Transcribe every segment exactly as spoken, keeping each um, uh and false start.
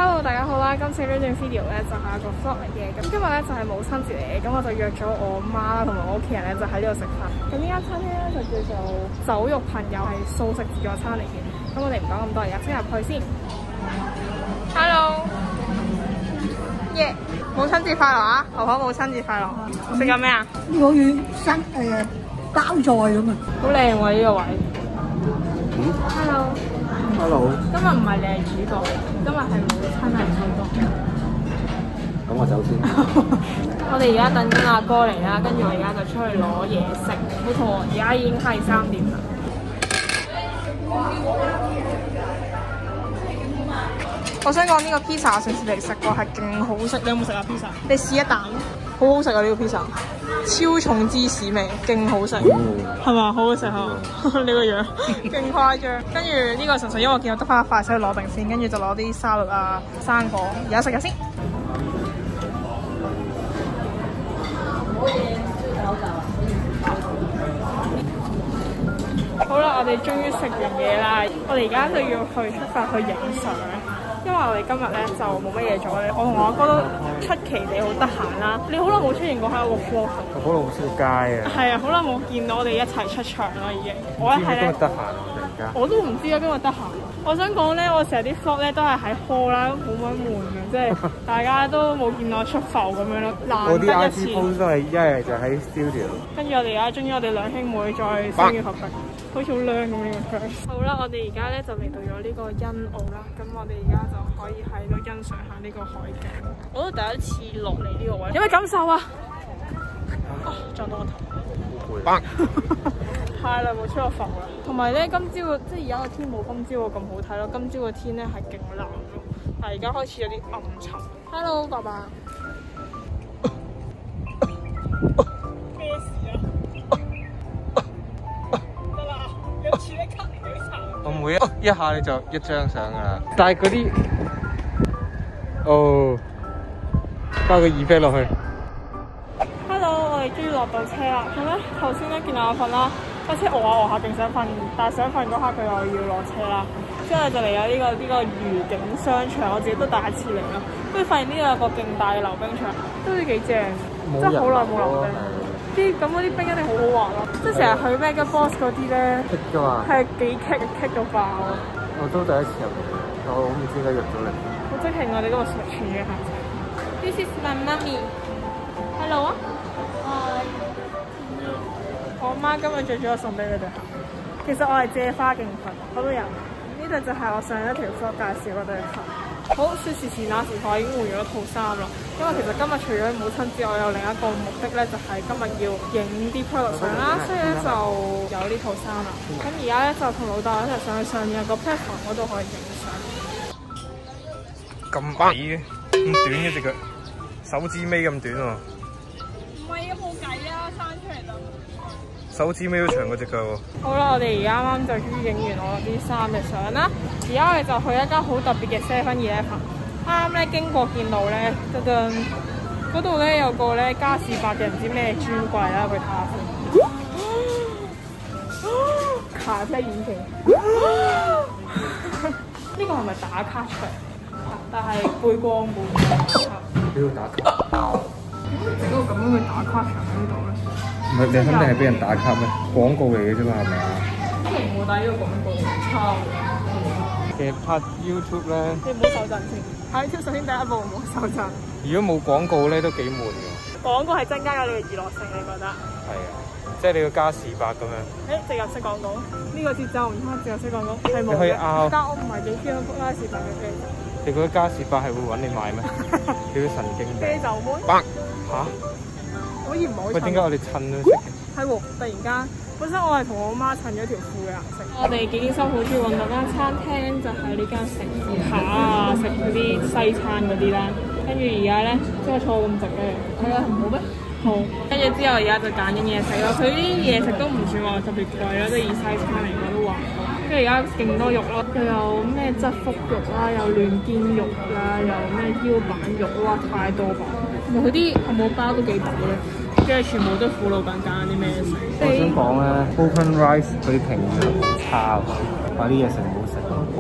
Hello， 大家好啦！今次呢段 video 咧就係一個 vlog 嚟嘅，咁今日咧就係母親節嚟嘅，咁我就約咗我媽同埋我屋企人咧就喺呢度食飯。咁呢間餐廳咧就叫做酒肉朋友，係素食自助餐嚟嘅。咁我哋唔講咁多，而家先入去先。Hello， 耶！母親節快樂啊！婆婆母親節快樂！食緊咩啊？ 我要生誒包菜咁啊！ 好靚喎呢個位。 嗯 Hello。 Hello。 今日唔係你係主角，今日係母親係主角。 咁我走先。 我哋而家等緊阿哥嚟啦，跟住我而家就出去攞嘢食，好肚餓，而家已經係三點啦。我想講呢個 pizza 上次嚟食過係勁好食，你有冇食啊 pizza？ 你試一啖，好好食啊呢個 pizza， 超重芝士味，勁好食，係嘛？好好食嗬！你個樣勁誇張。跟住呢個純粹因為我見到得翻一塊，所以攞定先，跟住就攞啲沙律啊、生果，而家食下先。好啦，我哋終於食完嘢啦，我哋而家就要去出發去影相。因為我哋今日咧就冇乜嘢做咧，我同我阿哥都出奇地好得閒啦。你好耐冇出現過喺我個 vlog， 我好耐冇出街啊。係啊，好耐冇見到我哋一齊出場啦已經。我一係咧， 今日得閒啊，突然間。我都唔知啊，今日得閒。我想講咧，我成日啲 vlog 咧都係喺 hall 啦，好鬼悶嘅，即係大家都冇見我出埠咁樣咯，難得一次。我啲 I G post 都係一係就喺 studio。跟住我哋而家終於我哋兩兄妹再相遇合璧。好似好靚咁呢個 first。好啦，我哋而家咧就嚟到咗呢個欣澳啦，咁我哋而家就可以喺度欣賞下呢個海景。我都第一次落嚟呢個位，有咩感受啊？哦，撞到我頭。好攰。係啦，冇出過埠啦。同埋咧，今朝個即係而家個天冇今朝個咁好睇咯，今朝個天咧係勁藍咯，但係而家開始有啲暗沉。Hello， 爸爸。咩事啊？ 我每一一下你就一張相噶啦，但係嗰啲哦，加個耳飛落去。 Hello， 我哋終於落到車啦。咁咧頭先咧見到我瞓啦，架車餓下餓下勁想瞓，但係想瞓嗰刻佢又要落車啦。之後就嚟有呢個呢個愉景商場，我自己都第一次嚟啦。跟住發現呢度有個勁大嘅溜冰場，都幾正，真係好耐冇溜冰。啲咁嗰啲冰一定好好玩咯，即係成日去 Mega Boss 嗰啲咧， 棘㗎嘛， 係幾棘棘到爆啊！ 我都第一次入嚟，我唔知點解入咗嚟。 好即興我哋嗰個全嘅客仔。This is my mommy. Hello 啊！我媽今日着咗我送俾佢哋行。其實我係借花敬佛，我都有。呢度就係我上一條 vlog 介紹嗰對鞋。好，說時遲那時快，已經換咗套衫啦。因為其實今日除咗母親之外，有另一個目的咧，就係今日要影啲 product 相啦，所以咧就有呢套衫啦。咁而家咧就同老豆一齊上去上面有個 platform 嗰度可以影相。 咁短嘅，咁短嘅隻腳，手指尾咁短喎。 唔係啊，冇計啊，生出嚟就。 手指尾都長過隻腳喎。 好啦，我哋而家啱啱就終於影完我啲衫嘅相啦。而家我哋就去一間好特別嘅 seven eleven。啱啱咧經過見到咧，噔噔嗰度咧有個咧嘉士伯嘅唔知咩專櫃啦，去睇下先。咖啡引擎。呢個係咪打卡場？但係背光本。 俾佢打卡。 點解整個咁樣嘅打卡場喺呢度咧？ 唔係，你肯定係俾人打卡咩？廣告嚟嘅啫嘛，係咪啊？ 之前冇打呢個廣告，抄。 其實拍 YouTube 咧， 你唔好手震先。喺 YouTube 首先第一步唔好手震。 如果冇廣告咧，都幾悶嘅。 廣告係增加咗你嘅娛樂性，你覺得？ 係啊，即係你個嘉士伯咁樣。 誒，植入式廣告，呢個節奏唔通植入式廣告係冇。 你可以拗。 但我唔係幾中意嘉士伯嘅啤酒。 你覺得嘉士伯係會揾你買咩？你個神經病。 啤酒妹。 嚇！ 可以唔可以？ 喂，點解我哋襯咗色？ 係喎，突然間，本身我係同我媽襯咗條褲嘅顏色。我哋幾點收好中意揾到間餐廳，就係呢間食扒啊，食嗰啲西餐嗰啲啦。跟住而家咧，即係坐咁直咧，係啊，唔好咩？好。跟住之後而家就揀緊嘢食咯。佢啲嘢食都唔算話特別貴咯，即係以西餐嚟講都還好。跟住而家勁多肉咯，又有咩側腹肉啦，有嫩肩肉啦，有咩腰板肉，哇，太多吧！佢啲漢堡包都幾大咧，跟住全部都苦老闆揀啲咩食。 我想講咧 ，Open Rice 佢啲評價好差喎，話啲嘢食唔好食。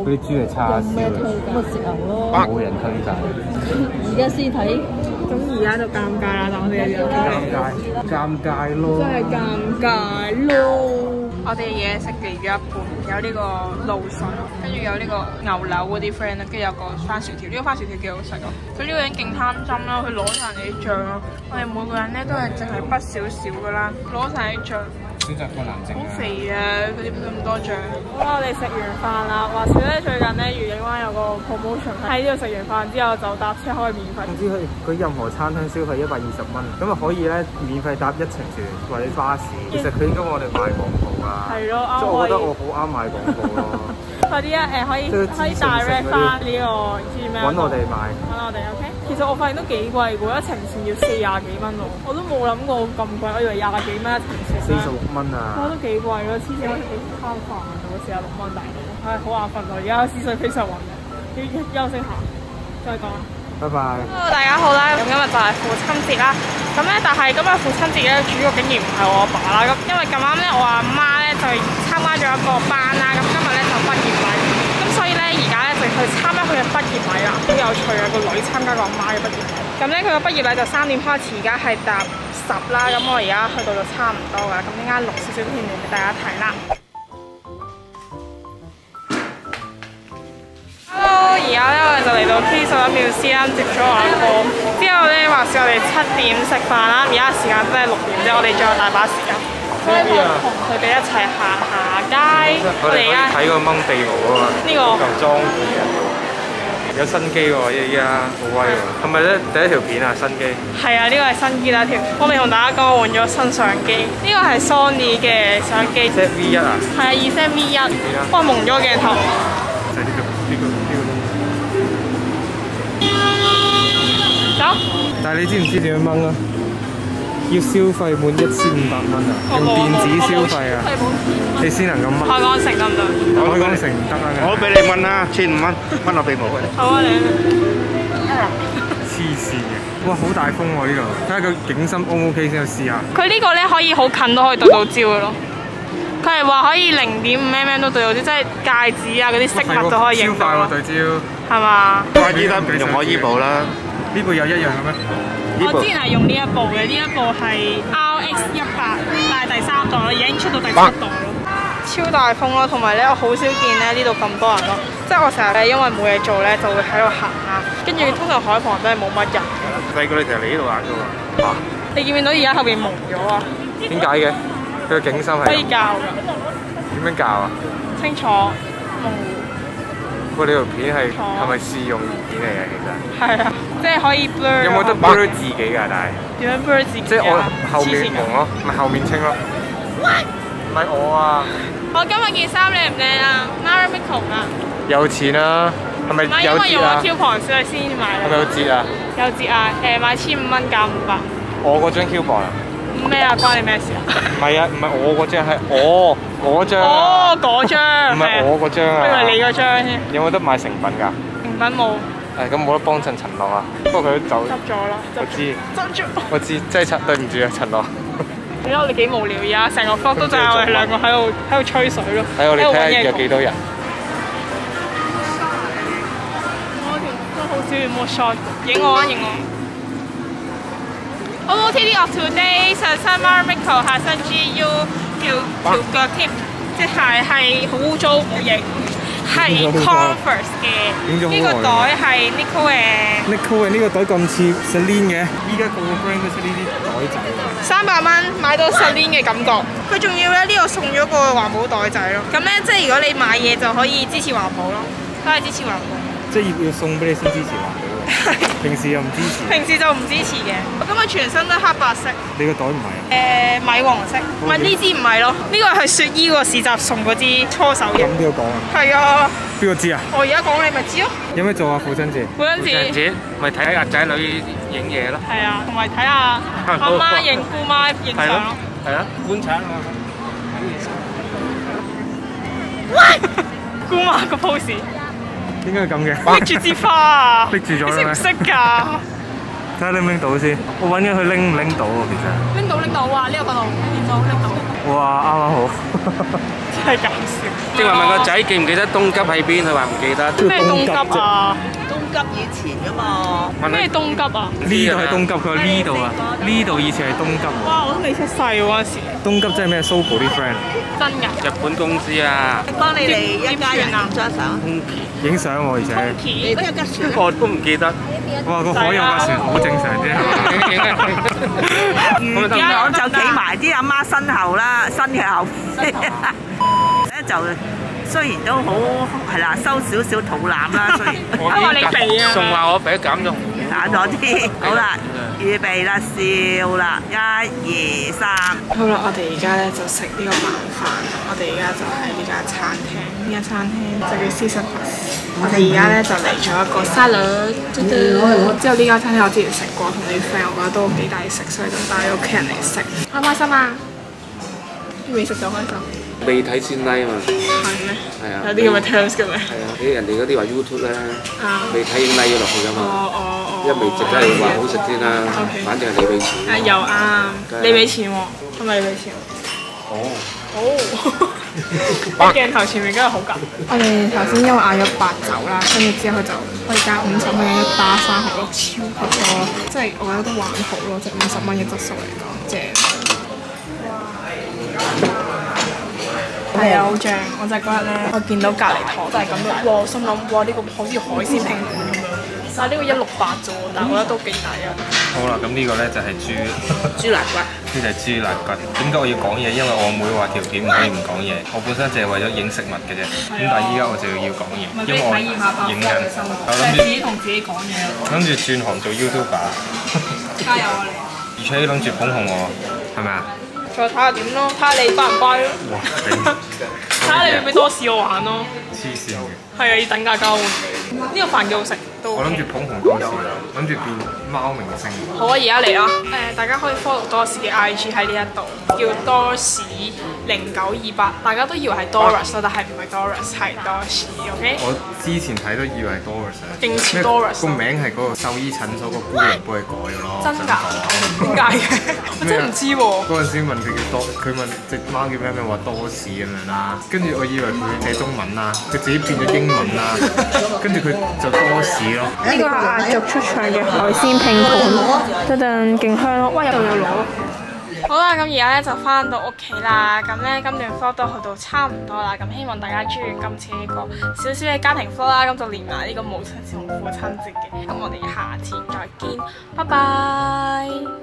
嗰啲豬係叉燒咩推介？咪食牛咯。 冇人推介。 而家先睇。 咁而家就尷尬啦，但我哋又尷尬，尷尬咯。 真係尷尬咯！我哋嘢食嚟咗一半，有呢個露筍，跟住有呢個牛柳嗰啲 friend 啦，跟住有個番薯條，呢、這個番薯條幾好食啊！佢呢個人勁貪心啦，佢攞晒你啲醬咯，我哋每個人咧都係淨係畢少少噶啦，攞晒啲醬。 選擇困難症好肥啊！嗰啲咁多醬。好啦，我哋食完飯啦。話說咧，最近咧愉景灣有個 promotion，喺呢度食完飯之後就搭車可以免費。 總之佢佢任何餐廳消費一百二十蚊，咁啊可以咧免費搭一程船或者巴士。其實佢應該我哋賣廣告啊。係咯，即係我覺得我好啱賣廣告咯。 快啲啊！誒可以可以 direct 翻呢個 Gmail 揾我哋買。 揾我哋 OK。其實我發現都幾貴喎，一程船要四廿幾蚊喎，我都冇諗過咁貴，我以為廿幾蚊一程船。 四十六蚊啊！ 哇，都幾貴咯，黐線，我食幾餐飯喎，四十六蚊大佬，唉，好眼瞓喎，而家思緒非常混亂，要休息下，再講啦。 拜拜。 Hello，大家好啦，咁今日就係父親節啦，咁咧但係今日父親節咧主角竟然唔係我阿爸啦，咁因為咁啱咧我阿媽咧就參加咗一個班啦，咁今日咧就畢業禮，咁所以咧而家咧就去參加佢嘅畢業禮啦，好有趣啊，個女參加個阿媽嘅畢業禮，咁咧佢個畢業禮就三點開始，而家係搭十啦，咁我而家去到就差唔多噶，咁依家錄少少片段俾大家睇啦。Hello， 而家咧我哋就嚟到 K 十一 Museum接咗我阿哥，之後咧話說我哋七點食飯啦，而家時間真係六點啫，我哋仲有大把時間，所以我同佢哋一齊行下街。我哋而家睇個掹地毛啊嘛， 呢個夠裝嘅。有新機喎，依家好威喎！係咪咧第一條片啊？新機係啊，呢個係新機第一條。我哋同大家講，我換咗新相機，呢個係 Sony 嘅相機。 Z V 一啊？ 係啊，二 Z V 一。哇，蒙咗個鏡頭。 就係呢個呢個呢個。 走。 但係你知唔知點樣掹啊？要消費滿一千五百蚊啊！用電子消費啊，你先能夠掹。海港城得唔得？海港城唔得啊！ 我俾你蚊啦，千五蚊，蚊我俾冇嘅。 好啊，你。 黐線嘅，哇！好大風喎呢度，睇下個景深 O 唔 OK 先，去試下。 佢呢個咧可以好近都可以對到焦嘅咯。佢係話可以零點五 mm 都對到焦，即係戒指啊嗰啲飾物都可以影到。 超快喎對焦。係嘛？ 快啲啦，用我依部啦。 呢部又一樣嘅咩？ 我之前係用呢一部嘅，呢一部係 R X 一百，但係第三代咯，已經出到第七代咯。超大風咯，同埋咧我好少見咧呢度咁多人咯，即係我成日咧因為冇嘢做咧就會喺度行啊，跟住通常海旁都係冇乜人。 細個你成日嚟呢度玩嘅喎。嚇！ 你見唔見到而家後邊蒙咗啊？ 點解嘅？佢個景深係可以校㗎。 點樣校啊？ 清楚模糊。 不過呢條片係係咪試用片嚟嘅？其實係啊，即係可以 blur。有冇得 blur 自己㗎？但係點樣 blur 自己？ 即係我後面蒙咯，唔係後面清咯。唔係我啊！ 我今日件衫靚唔靚啊 ？Marimekko 啊！ 有錢啊！係咪有折啊？ 因為用咗 coupon 所以先買。 係咪有折啊？有折啊！誒買千五蚊減五百。 我嗰張 coupon 啊？ 咩啊？關你咩事啊？ 唔係啊，唔係我嗰張係我嗰張。哦， 嗰張。 唔係我嗰張啊。 因為你嗰張添。 有冇得買成品㗎？ 成品冇。 誒咁冇得幫襯陳樂啊！不過佢都走。 執咗啦。 我知。 執咗。 我知，真係陳對唔住啊，陳樂。 你睇我哋幾無聊而家，成個 vlog 都就係我哋兩個喺度喺度吹水咯。 喺我哋睇下有幾多人。 我條都好少冇 shot， 影我啊影我。O O T D of today， 上身 Marimekko， 下身 G U， 條條腳貼，隻鞋係好污糟冇型，係 Converse 嘅。呢個袋係 Nico 嘅。 Nico 嘅呢個袋咁似 Celine 嘅，依家個個 brand 都出呢啲袋仔。 三百蚊買到 Celine 嘅感覺，佢仲要咧呢度送咗個環保袋仔咯。咁咧即係如果你買嘢就可以支持環保咯，都係支持環保。 即係要要送俾你先支持環保。平時又唔支持。平時就唔支持嘅。咁佢全身都黑白色。你個袋唔係啊？誒米黃色，唔係呢支唔係咯，呢個係雪姨個市集送嗰支搓手液。咁邊個講啊？係啊。邊個知啊？我而家講你咪知咯。有咩做啊？父親節。父親節咪睇下仔女影嘢咯。係啊，同埋睇下阿媽影姑媽影相咯。係啊，觀察啊。姑媽個 pose。點解咁嘅？拎住支花啊！拎住咗啦咩？你識唔識㗎？ 睇下拎唔拎到先。我揾緊佢拎唔拎到喎，其實。 拎到拎到啊！呢個角度見到拎到。 哇，啱啱好。 真係搞笑。 正話問個仔記唔記得東急喺邊？佢話唔記得。 咩東急啊？ 東急以前噶嘛。 咩東急啊？ 呢度係東急，佢話呢度啊，呢度以前係東急喎。 哇！我都未出世喎嗰陣時。 東急即係咩 ？Sogo 啲 friend。 真㗎？ 日本公司啊。 幫你哋一家人影張相。 影相喎，而且。 你都有架船。 我都唔記得。 哇！個海有架船好正常啫，係嘛？ 而家我就企埋啲阿媽身後啦，身嘅後咧就雖然都好係啦，收少少肚腩啦，雖然我話你肥啊， 仲話我肥減咗， 打咗啲。好啦，預備啦，笑啦，一二三。 好啦，我哋而家咧就食呢個晚飯。我哋而家就喺呢間餐廳，呢間餐廳就叫 Sisyphus。我哋而家咧就嚟咗一個沙律，之後呢間餐廳我之前食過，同你 friend 我覺得都幾抵食，所以就帶咗屋企人嚟食。開唔開心啊？未食就開心。 未睇先 like 啊嘛。 係咩？ 係啊。 有啲咁嘅 terms 嘅咩？ 係啊，啲人哋嗰啲話 YouTube 咧， 啊， 未睇已經 like 咗落去㗎嘛。 哦哦哦。 一味值梗係話好食先啦，反正係你俾錢。 啊又啱，你俾錢喎，係咪你俾錢？ 哦。 哦。喺鏡頭前面梗係好緊。我哋頭先因為嗌咗八酒啦，跟住之後佢就可以加五十蚊一打生蠔咯，超級多，即係我覺得都還好咯，即係五十蚊嘅質素嚟講，正。係啊，好正！我就係嗰日咧，我見到隔離台就係咁樣，哇！我心諗哇，呢個好似海鮮拼盤咁樣，但係呢個一六八啫喎，但係我覺得都幾抵啊。 好啦，咁呢個咧就係豬豬肋骨。 呢就係豬肋骨。點解我要講嘢？因為我妹話條片唔可以唔講嘢。我本身淨係為咗影食物嘅啫。咁但係依家我就要要講嘢，因為我影緊。我諗住自己同自己講嘢咯。 諗住轉行做 YouTuber。 加油啊你！ 而且諗住捧紅我，係咪啊？ 再睇下點咯，睇下你乖唔乖咯。 哇！ 睇下你會唔會多試我玩咯。 黐線嘅。 係啊，要等價交換嘅。呢個飯幾好食，都 OK。 我諗住捧紅多士，諗住變貓明星。 好啊，而家嚟啦！誒，大家可以 follow 多士嘅 I G 喺呢一度，叫多士零九二八。大家都以為係 Doris 但係唔係 Doris，係多士 ，OK？ 我之前睇都以為係 Doris， 勁似 Doris。 個名係嗰個獸醫診所個姑娘幫佢改嘅咯。 真㗎？點解嘅？我真係唔知喎。 嗰陣時問佢叫多，佢問隻貓叫咩名，話多士咁樣啦。跟住我以為佢寫中文啦，佢自己變咗英文啦。跟住佢就多士咯。 呢個係壓軸出場嘅海鮮拼盤，等陣勁香咯！哇，有度有攞。好啦，咁而家咧就翻到屋企啦。咁咧今段 vlog 都去到差唔多啦。咁希望大家中意今次呢個少少嘅家庭 vlog 啦。咁就連埋呢個母親節同父親節嘅。咁我哋下次再見，拜拜。